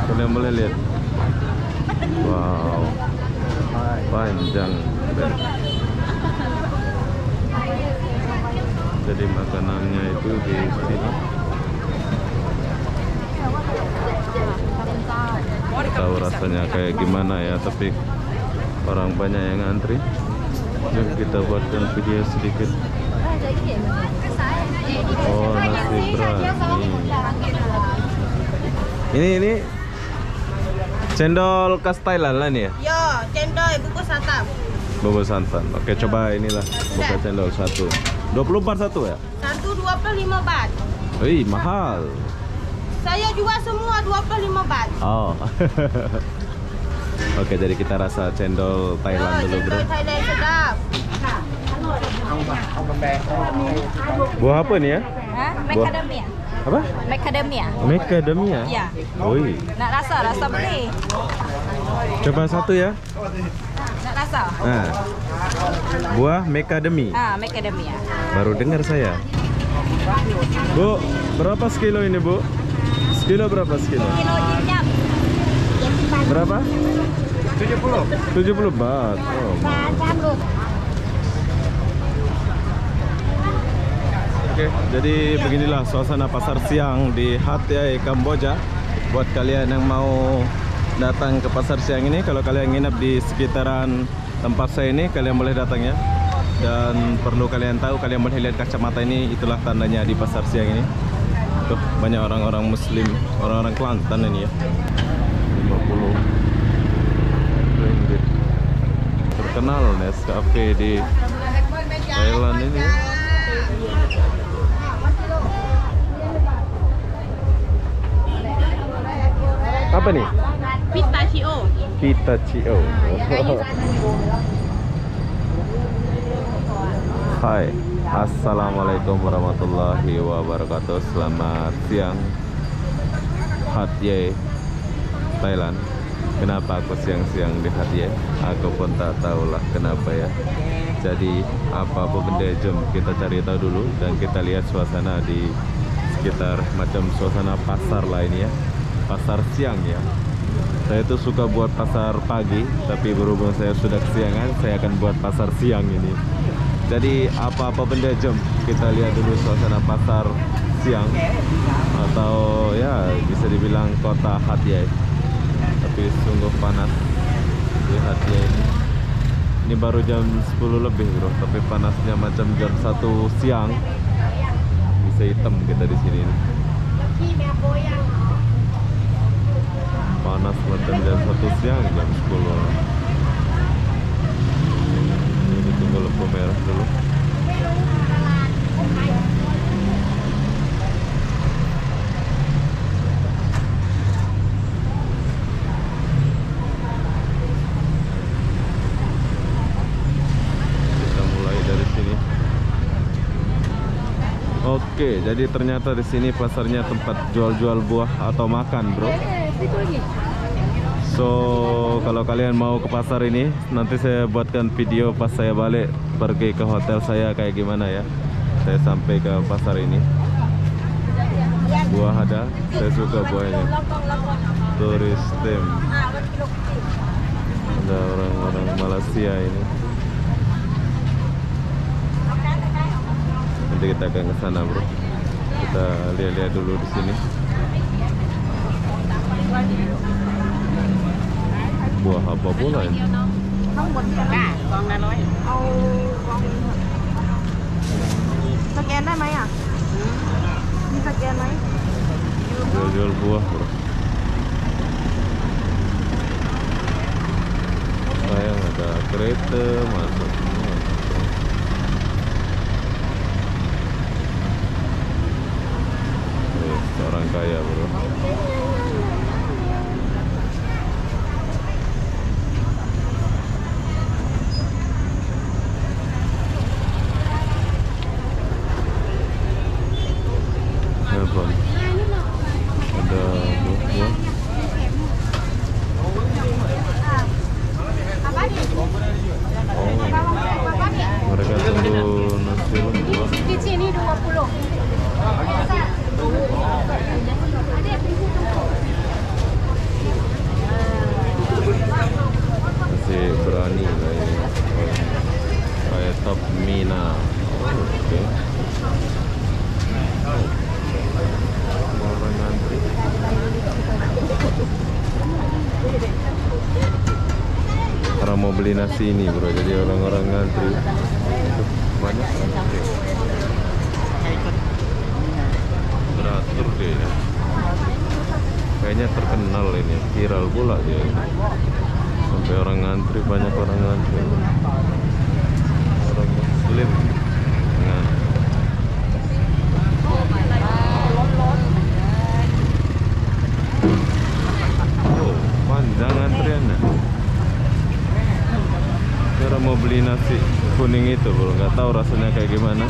Kalian boleh lihat. Wow, panjang. Jadi makanannya itu di sini. Tahu rasanya kayak gimana ya, tapi orang banyak yang ngantri. Yuk kita buatkan video sedikit. Oh, nasi brani. Ini cendol khas Thailand lah nih ya? Ya, cendol bungkus santan. Bubur santan. Oke, coba inilah buka cendol satu. 24 satu ya? Satu 25 baht. Wih, mahal. Saya jual semua 25 baht. Oh. Oke, jadi kita rasa cendol Thailand dulu, bro. Cendol Thailand sedap. Buah apa nih ya? Macadamia. Apa? Macadamia. Macadamia? Ya. Wih. Nak rasa boleh. Coba satu ya. Nak rasa? Nah, buah macadamia. Macadamia. Baru dengar saya. Bu, berapa sekilo ini, Bu? Sekilo berapa sekilo? Kilo jinjam. Berapa? 70 baht. Oh. Oke, jadi beginilah suasana pasar siang di Hat Yai, Kamboja. Buat kalian yang mau datang ke pasar siang ini, kalau kalian nginep di sekitaran tempat saya ini, kalian boleh datang ya. Dan perlu kalian tahu, kalian boleh lihat kacamata ini, itulah tandanya di pasar siang ini. Tuh, banyak orang-orang muslim, orang-orang Kelantan ini ya. 50 ringgit. Terkenal Nescafe di Thailand ini ya. Apa nih? Pistachio. Pistachio. Hai, assalamualaikum warahmatullahi wabarakatuh. Selamat siang, Hat Yai, Thailand. Kenapa aku siang-siang di Hat Yai? Aku pun tak tahulah kenapa ya. Jadi apa-apa benda, jom kita cari tahu dulu dan kita lihat suasana di sekitar macam suasana pasar lain ya. Pasar siang ya. Saya tuh suka buat pasar pagi, tapi berhubung saya sudah kesiangan, saya akan buat pasar siang ini. Jadi apa-apa benda, jom kita lihat dulu suasana pasar siang, atau ya bisa dibilang kota Hat Yai. Tapi sungguh panas di Hat Yai ini. Ini baru jam 10 lebih, bro, tapi panasnya macam jam 1 siang. Bisa hitam kita di sini. Panas macam jam 1 siang, jam 10. Ini tunggu lampu merah dulu. Kita mulai dari sini. Oke, jadi ternyata di sini pasarnya tempat jual-jual buah atau makan, bro. So, kalau kalian mau ke pasar ini, nanti saya buatkan video pas saya balik pergi ke hotel saya kayak gimana ya. Saya sampai ke pasar ini. Buah ada, saya suka buahnya. Turis tem. Ada orang-orang Malaysia ini. Nanti kita akan ke sana, bro. Kita lihat-lihat dulu di sini. Buah apa pula ini? Jual-jual buah, bro. Sayang ada kereta masuk semua. Orang kaya, bro. Ada buah. Mereka tunggu nasi lembut. Di sini 20. beli nasi ini bro, jadi orang-orang ngantri. Tuh, banyak ngantri. Beratur deh ya. Kayaknya terkenal ini, viral pula dia ini. Sampai orang ngantri, banyak orang ngantri. Orang muslim ngantri. Oh, panjang antriannya. Kira mau beli nasi kuning itu bro, nggak tahu rasanya kayak gimana.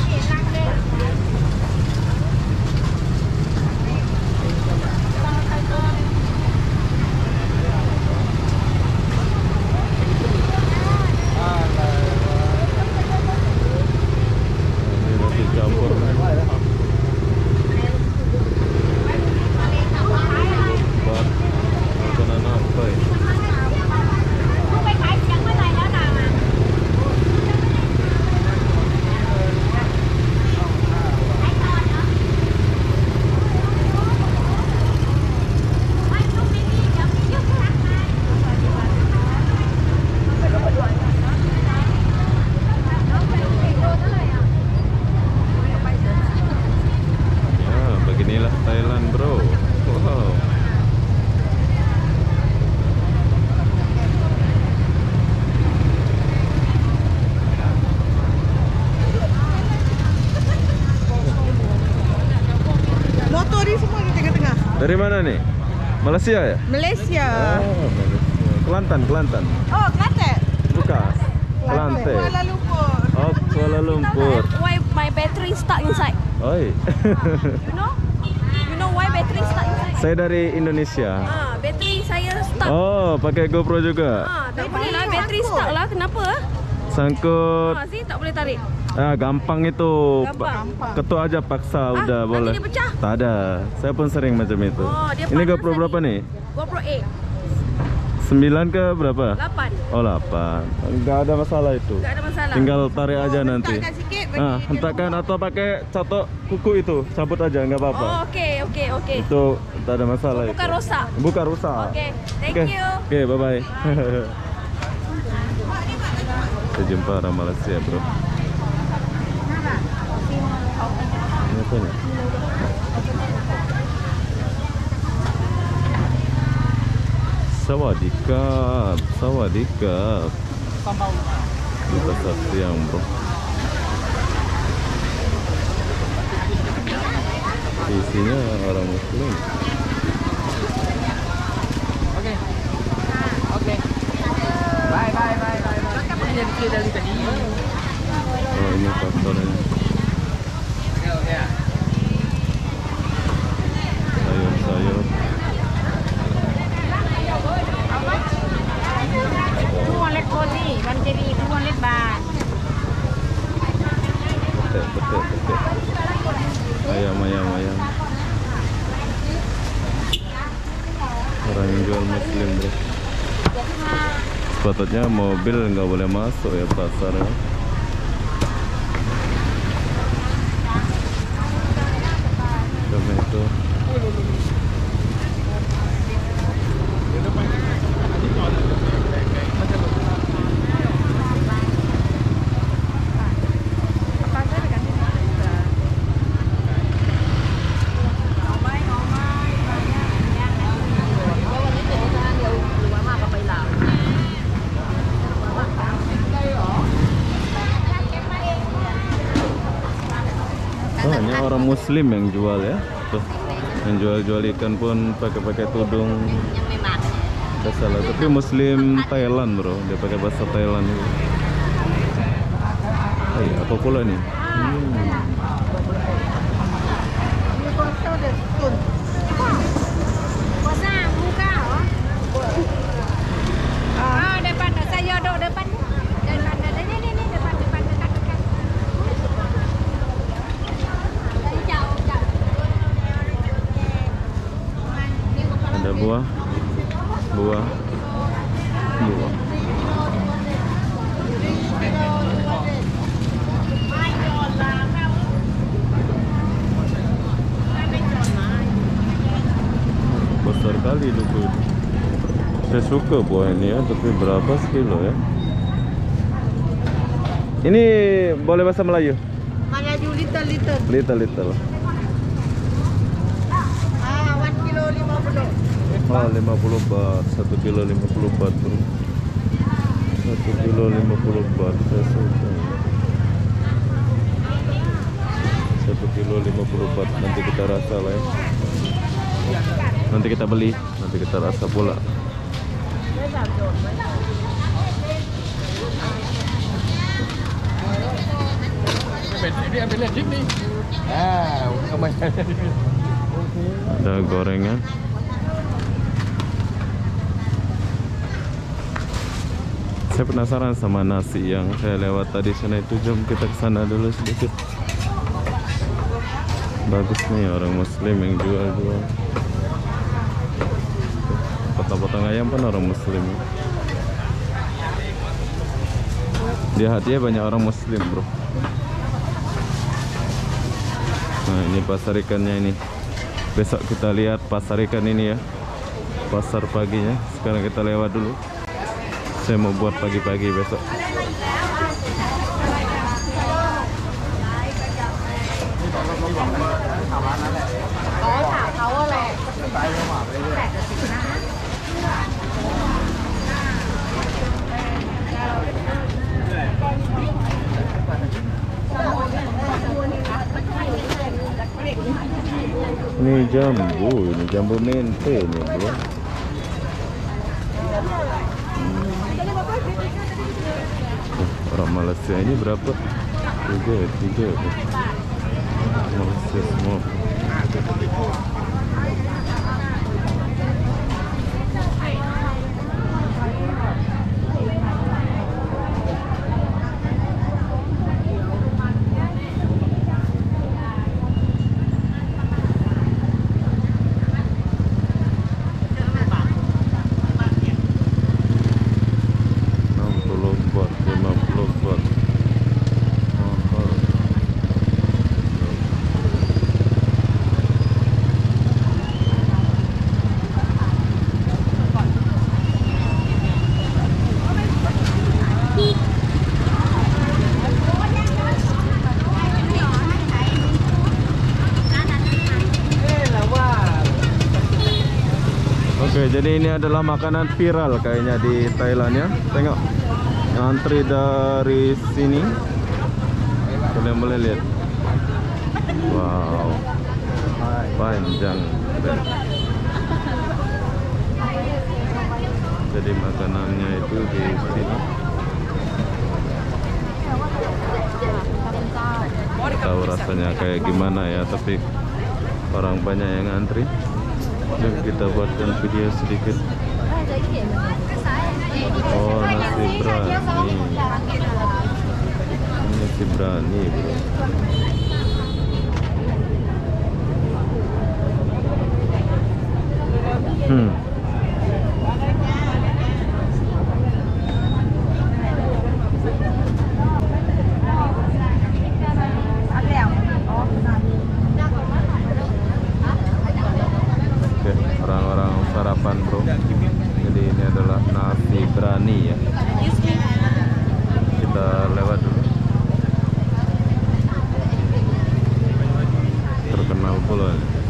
Dari mana nih? Malaysia ya? Malaysia. Oh, Malaysia. Kelantan. Oh, Kelantan. Bukan. Kelantan. Kuala Lumpur. Oh, Kuala Lumpur. Why my battery stuck inside? Oi. You know why battery stuck inside? Saya dari Indonesia. Battery saya stuck. Oh, pakai GoPro juga. Tak boleh lah, battery stuck lah. Kenapa? Sangkut. Sini tak boleh tarik. Gampang itu. Gampang. Ketuk aja paksa udah nanti boleh. dia pecah? Tak ada. Saya pun sering macam itu. Oh, dia Ini panas GoPro tadi. berapa nih? GoPro 8. 9 ke berapa? 8. Oh 8. Enggak ada masalah itu. Tak ada masalah. Tinggal tarik aja nanti. Hentakkan sikit bagi Hentakkan atau pakai catok kuku itu, cabut aja nggak apa-apa. Oh, okey. Itu tak ada masalah. Bukan itu. rosak. Bukan rusak. Okey, thank you. Oke, bye bye. Kita jumpa orang Malaysia bro. Ini apa nih? Sawadikap. Di pasar siang bro. Isinya orang muslim. Oke. Bye. Jadi dari tadi. Oh ini pasarnya. Sayur. 200 kozi, ban jadi 200 baht. Betul. Ayam. Orang yang jual muslim bro. Sepatutnya mobil nggak boleh masuk ya pasar ya. Tomato. Hanya orang muslim yang jual ya. Tuh, yang jual ikan pun pakai tudung. Tidak salah, tapi muslim Thailand bro, dia pakai bahasa Thailand. Apa pula nih? Depan saya duduk depan. Ada buah. Besar kali duku. Saya suka buah ini ya, tapi berapa sekilo ya? Ini boleh bahasa Melayu? Melayu little. Little. 1 kilo 50. Oh, 50 baht. 1 kilo 50 baht, bro. 1 kilo 50 baht. Saya suka. 1 kilo 50 baht. Nanti kita rasa lah ya. Nanti kita beli, nanti kita rasa pula. Ada gorengan. Saya penasaran sama nasi yang saya lewat tadi sana itu. Jom kita ke sana dulu sedikit. Bagus nih, orang muslim yang jual. Potong-potong ayam pun orang muslim. Di hatinya banyak orang muslim, bro. Nah, ini pasar ikannya ini. Besok kita lihat pasar ikan ini ya. Pasar paginya. Sekarang kita lewat dulu. Saya mau buat pagi-pagi besok. Ini jambu mente nih, bro. Orang Malaysia ini berapa? 3. Malaysia semua. Oke, jadi ini adalah makanan viral kayaknya di Thailand ya. Tengok, antri dari sini. Kalian boleh lihat. Wow, panjang. Jadi makanannya itu di sini. Tahu rasanya kayak gimana ya, tapi orang banyak yang antri. Dan kita buatkan video sedikit. Oh, nasi berani. Nasi berani, bro. Orang-orang sarapan, bro. Jadi ini adalah nasi berani ya. Kita lewat dulu. Terkenal pula.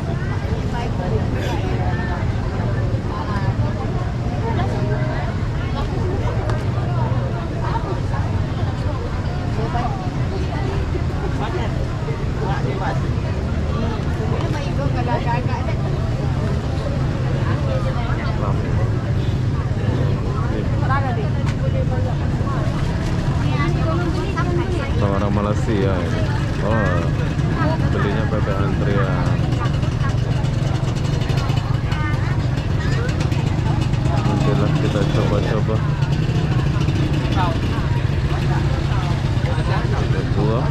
Orang Malaysia ini. Oh, belinya pakai antrian. Nantilah kita coba-coba. Buah.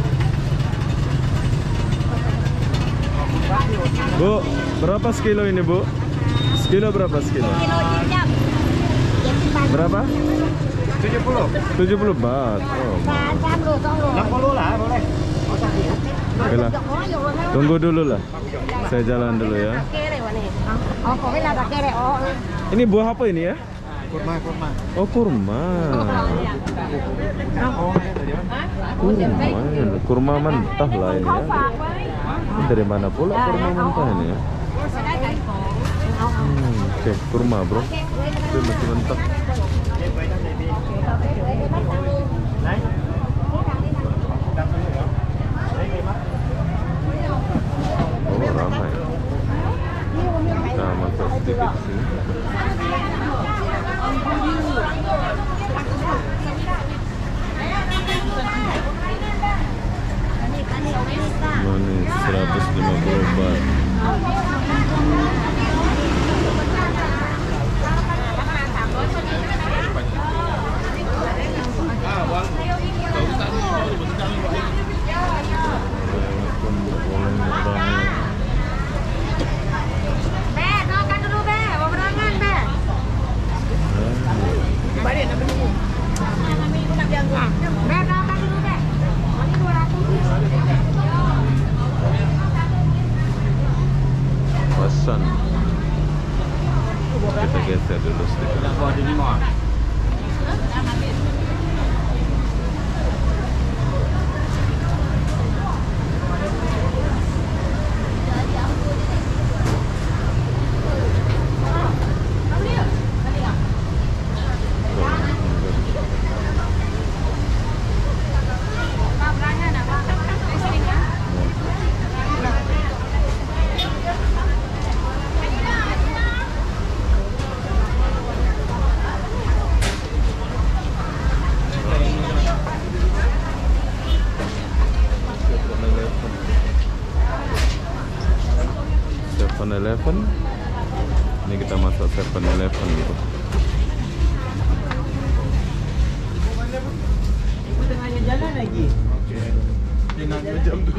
Bu, berapa sekilo ini, Bu? Sekilo berapa sekilo? Berapa? 70 baht. Oh, 60 lah boleh. oke lah. Tunggu dulu lah. Saya jalan dulu ya. Ini buah apa ini ya? kurma. Oh kurma. Kurma mentah lah ini ya. Ini dari mana pula kurma mentah ini ya? Oke, kurma bro. Itu masih mentah. Oh ramai. Kita masak sedikit sini. Manis 150 baht. Pesan. Kita geser dulu sedikit. Eleven. Ini kita masuk 7-Eleven gitu. Tengahnya jalan lagi. Oke. Jangan jam tu.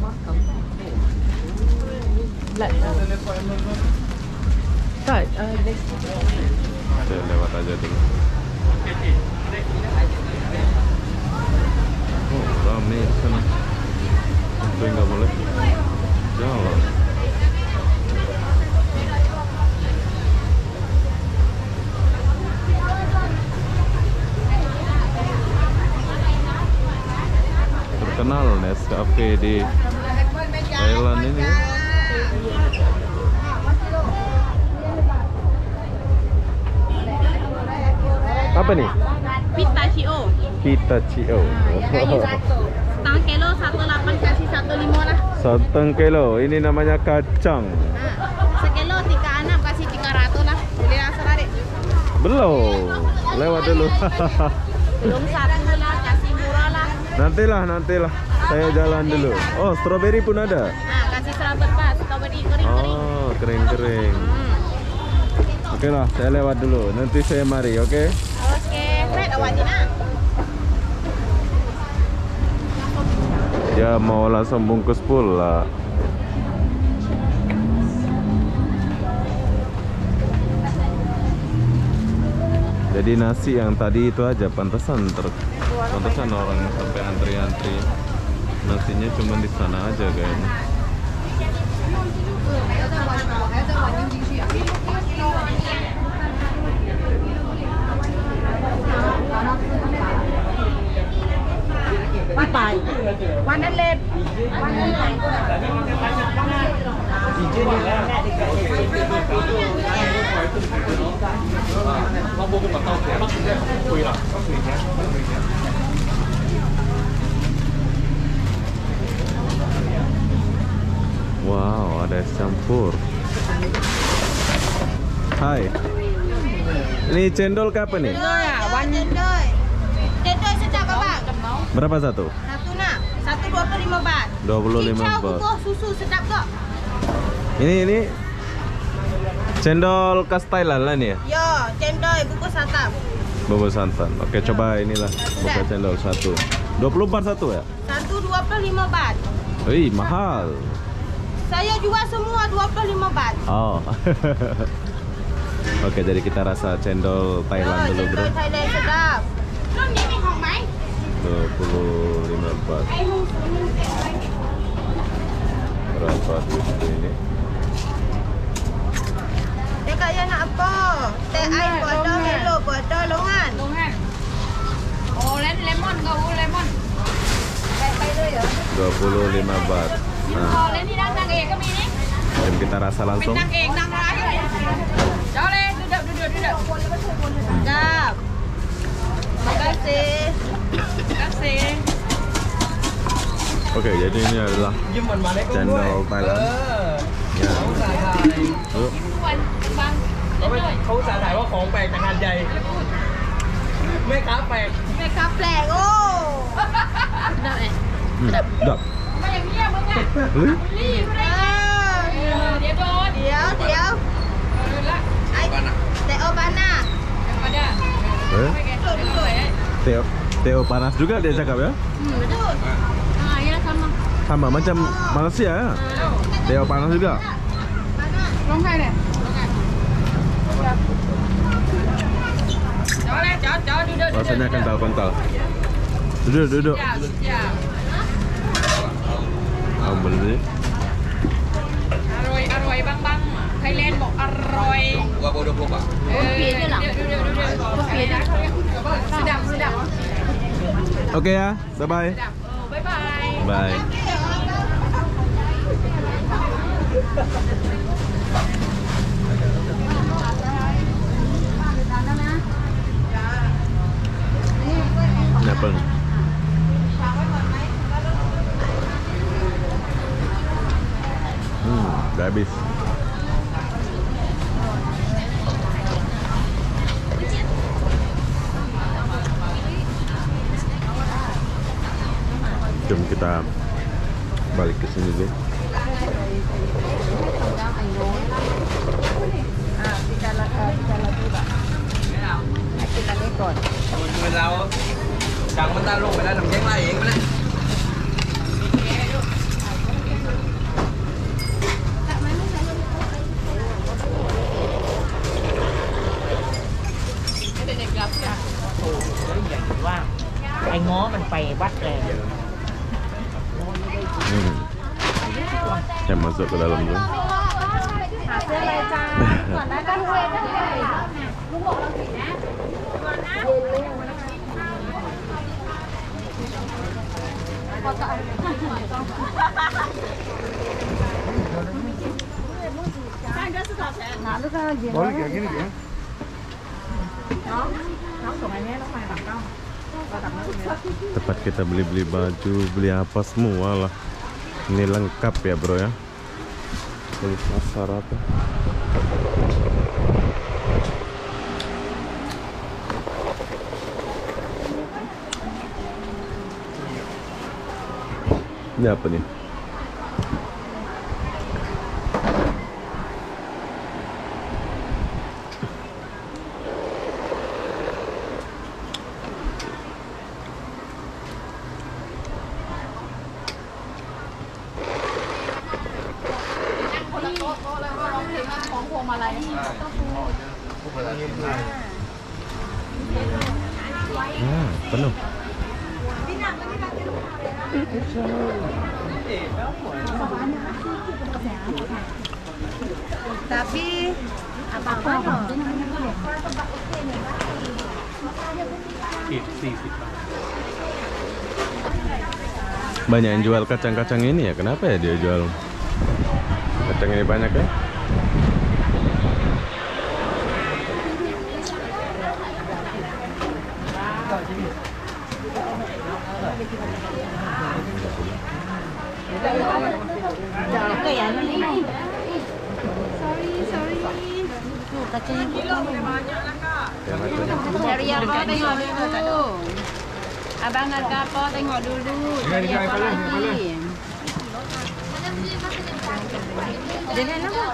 Oke, lewat aja dulu. Oh, rame di sana. Tapi nggak boleh jalan. Terkenal Nescafe di Thailand ini. Apa nih? Pistachio. Pistachio. Kayu satu. Setengah kilo 1,8 kasih 1,5 lah. Setengah kilo. Ini namanya kacang. Sekilo 3,6 kasih 300 lah. Boleh rasa lah dek. Belum. Lewat dulu. Belum 1 lah, kasih murah lah. Nantilah. Saya jalan dulu. Oh, strawberry pun ada. Nah, kasih 100 pak. Strawberry kering-kering. Oh, kering-kering. Oke lah, saya lewat dulu. Nanti saya mari, oke? Oke, Fred awak Tina. Ya mau langsung bungkus pula. Jadi nasi yang tadi itu aja, pantesan orang sampai antri-antri. Nasinya cuma di sana aja kayaknya. One left. Wow, ada es campur. Hai. Ini cendol kapan nih? Cendol ya, cendol. Cendol sedap abang. Berapa satu? Satu nak, satu 25 baht. 25 Cincau baht. bubur susu sedap tak? Ini cendol khas Thailand lah nih ya? Ya, cendol bubur santan. Bubur santan. Oke, coba inilah buka cendol satu. 24 satu ya? Satu 25 baht. Wih, mahal. Saya jual semua 25 baht. Oh. Oke, jadi kita rasa cendol Thailand dulu, bro. Cendol Thailand sedap. Belum ini hong mai. 25 baht. Berapa tuh ini? Dekat yang nak apa? Teh ais bodoh, melo bodoh. nggak boleh mon. 25 baht. Nah, Boleh nih nang ek kami nih. dan kita rasa langsung. Nang ek nang lain. Boleh duduk. Sedap. Makasih. Oke, jadi ini adalah Nhưng mình mà lấy có channel muối. Thailand. Ya. Khẩu xà thải. Yuk. Có mấy khẩu xà thải cóของแปลกจากหาดใหญ่แม่ค้าแปลก Make up flag. Oh. Sedap eh. Sedap. Apa yang dia bang ya? Ui. Beli dia don. Dia. Ai teo bana. Eh? Teo panas juga dia cakap ya? Betul. Ya sama. Sama macam Malaysia ya? Teo panas juga. Long hai deh. Cháu duduk. Rasanya kental-kental. Duduk. Ya. Beli. Arroy bang. Thailandบอกอร่อย Gua bodoh lupa. Kopi aja lah. Kopi aja. Sedap. Oke ya, bye-bye. Bye. Bye. Ini apa nih? Udah habis. Jom kita balik ke sini dulu. Mình lao chẳng mình ta luôn phải là làm chén lại hiện đấy. Wow. Anh ngó mình phải bắt rồi. Saya masuk ke dalam dulu. Boleh kayak gini ya? Tempat kita beli baju, beli apa semua lah. Ini lengkap ya bro ya. Beli pasar apa? Ini apa nih? Penuh. Tapi apa-apa Banyak yang jual kacang-kacang ini ya. Kenapa ya dia jual kacang ini banyak ya? Cari apa tengok dulu. Abang harga apa tengok dulu. Cari apa lagi? Jangan apa?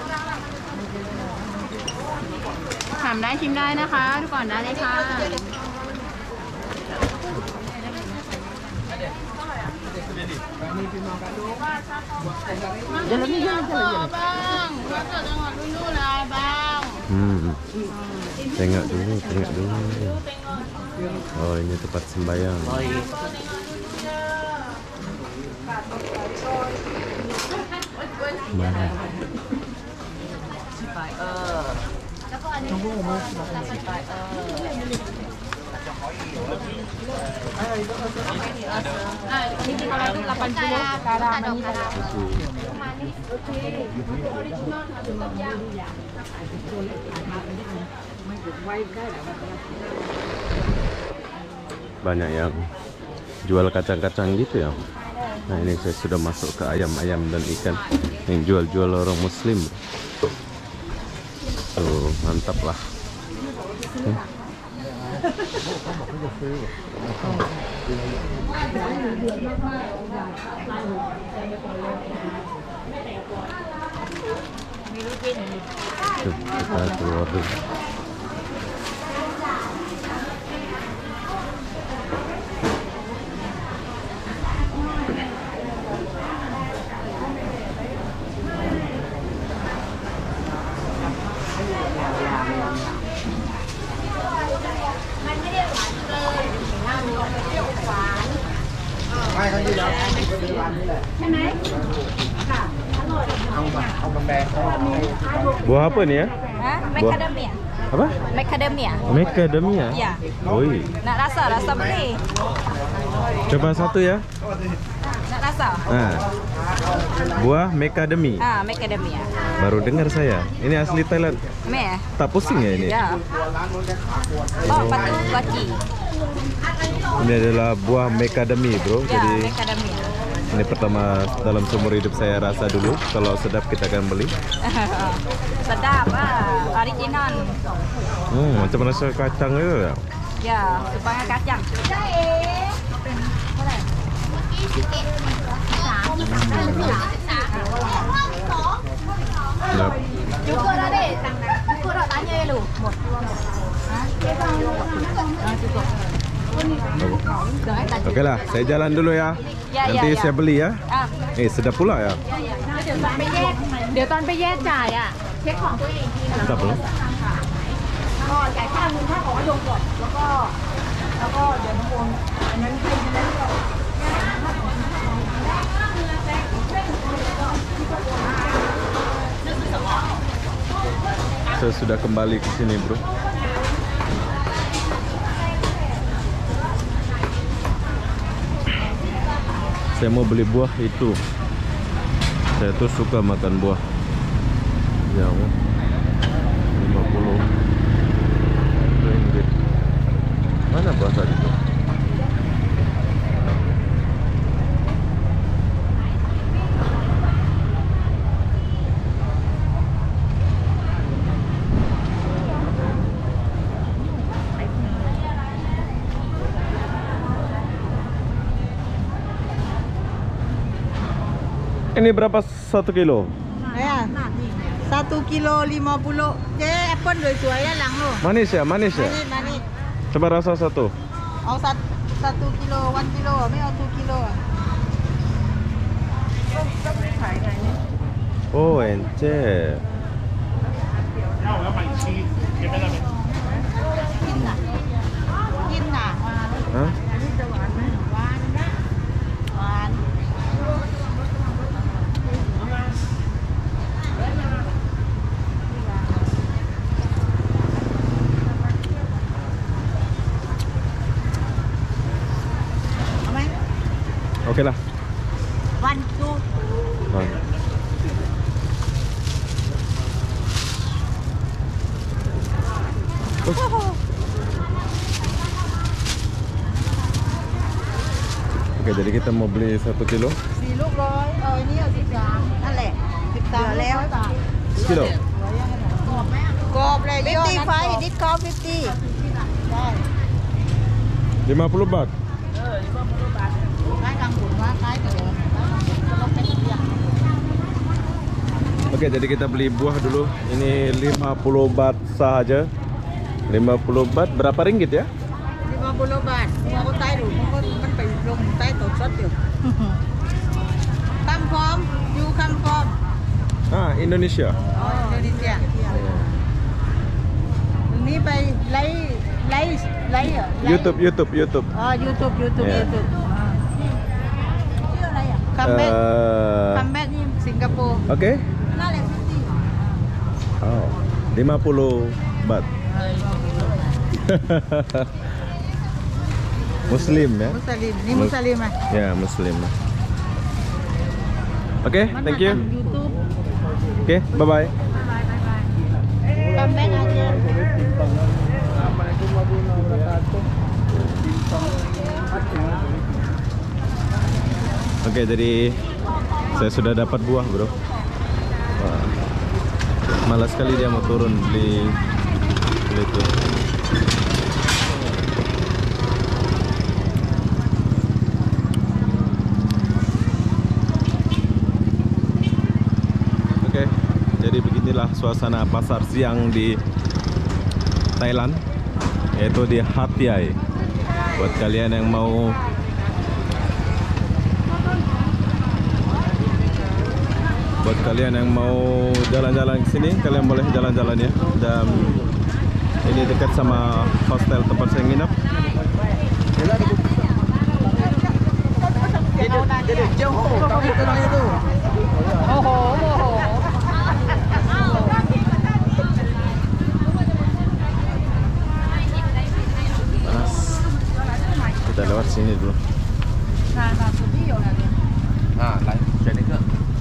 ถามได้ชิมได้นะคะทุกคนได้เลยค่ะ Bang, tengok dulu lah bang. Tengok dulu. Oh, ini tempat sembahyang. Mana? Ini kalau itu 80 sekarang ini. Banyak yang jual kacang-kacang gitu ya. Nah ini saya sudah masuk ke ayam-ayam dan ikan yang jual-jual orang muslim. Tuh mantap lah. Tuh, kita keluar dulu. Buah apa nih ya? Macadamia. Apa? Macadamia. Macadamia? Ya. Oi. Nak rasa boleh. Coba satu ya. Nak rasa? Nah. Buah macadamia. Macadamia. Baru dengar saya. Ini asli Thailand. Meh. Tak pusing ya ini? Ya. Oh, patu guaci. Ini adalah buah macadamia, bro. Ya, Jadi macadamia. ini pertama dalam seumur hidup saya rasa dulu. Kalau sedap kita akan beli. Sedap original. Macam rasa kacang itu ya. Ya, supaya kacang. Sedap. Cukup dah deh. Cukup dah tanya ya lu. Cukup. Oke lah, saya jalan dulu ya. Nanti saya beli ya. Sedap pula ya. เดี๋ยวตอนไปแยกจ่ายอ่ะเช็คของตัวเองทีนะ Sedap loh. ก็จ่ายค่าเงินค่าของยงก่อนแล้วก็เดี๋ยวน้องวงอันนั้นให้ใช่ไหม Saya sudah kembali ke sini, bro. Saya mau beli buah itu. Saya tuh suka makan buah. Ya, 50 ringgit. Mana buah tadi tuh? Ini berapa 1 kilo? Ya, 1 kilo 50. Jadi apple soi ya lang lo. Manis ya, manis ya. Manis. Coba rasa satu. Au 1 kilo, 1 kilo, ไม่เอา 2 kilo. Oh, encer. Kin nah. Hah? Oke lah. 1 2 Oke, jadi kita mau beli 1 kilo. 4 ลูกร้อยini เอา13นั่นแหละ13แล้ว Kilo. กรอบเลย55 this cost 50 ได้ 50 baht. ขายกลางบุญว่าขายเดี๋ยวเราเป็นเรื่อง Oke, jadi kita beli buah dulu. Ini 50 baht saja. 50 baht berapa ringgit ya? 50 บาทหัวก็ใต้ดูมันไปลงใต้ตัวซดอยู่คำพร้อมอยู่คำพร้อม Ah, Indonesia. อ๋ออินโดนีเซียตรงนี้ไปไล่เหรอ YouTube. อ๋อ YouTube Yeah. ชื่ออะไรอ่ะคัมแบ็กนี่สิงคโปร์ Oke. น่าแหละซิตี้ Oh, 50 baht. Muslim ya. Muslim. Ini Muslim ah. Ya, Muslim. Oke, thank you. YouTube. Oke, bye-bye. Komen aja. Assalamualaikum warahmatullahi wabarakatuh. Oke, jadi saya sudah dapat buah, bro. Wah, malas sekali dia mau turun beli itu. Oke, jadi beginilah suasana pasar siang di Thailand, yaitu di Hat Yai. Buat kalian yang mau jalan-jalan ke sini, kalian boleh jalan-jalan ya. Dan ini dekat sama hostel tempat saya nginap. Jadi jauh kamu kenal itu. Panas. Kita lewat sini dulu. À, lại chuyển đến cơ.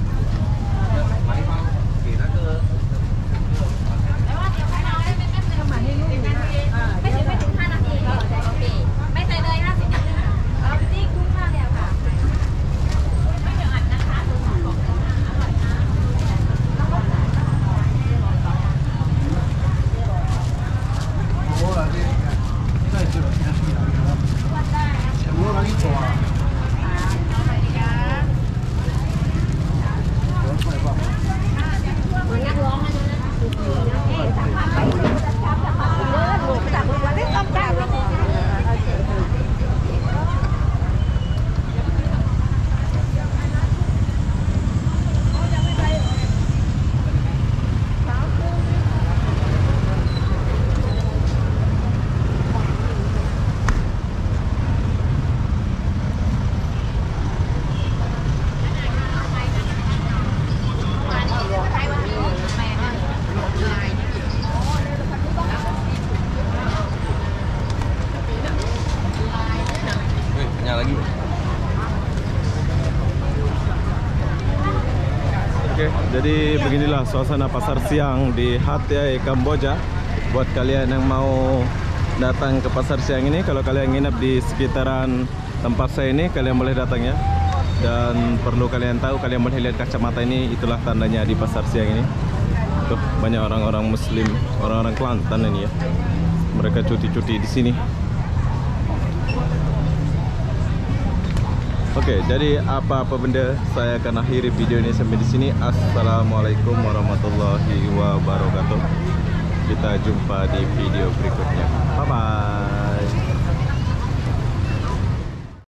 Lagi. Oke, jadi beginilah suasana pasar siang di Hat Yai, Kamboja. Buat kalian yang mau datang ke pasar siang ini, kalau kalian nginep di sekitaran tempat saya ini, kalian boleh datang ya. Dan perlu kalian tahu, kalian boleh lihat kacamata ini, itulah tandanya di pasar siang ini. Tuh, banyak orang-orang Muslim, orang-orang Kelantan ini ya. Mereka cuti-cuti di sini. Oke, jadi apa-apa benda, saya akan akhiri video ini sampai di sini. Assalamualaikum warahmatullahi wabarakatuh. Kita jumpa di video berikutnya. Bye bye.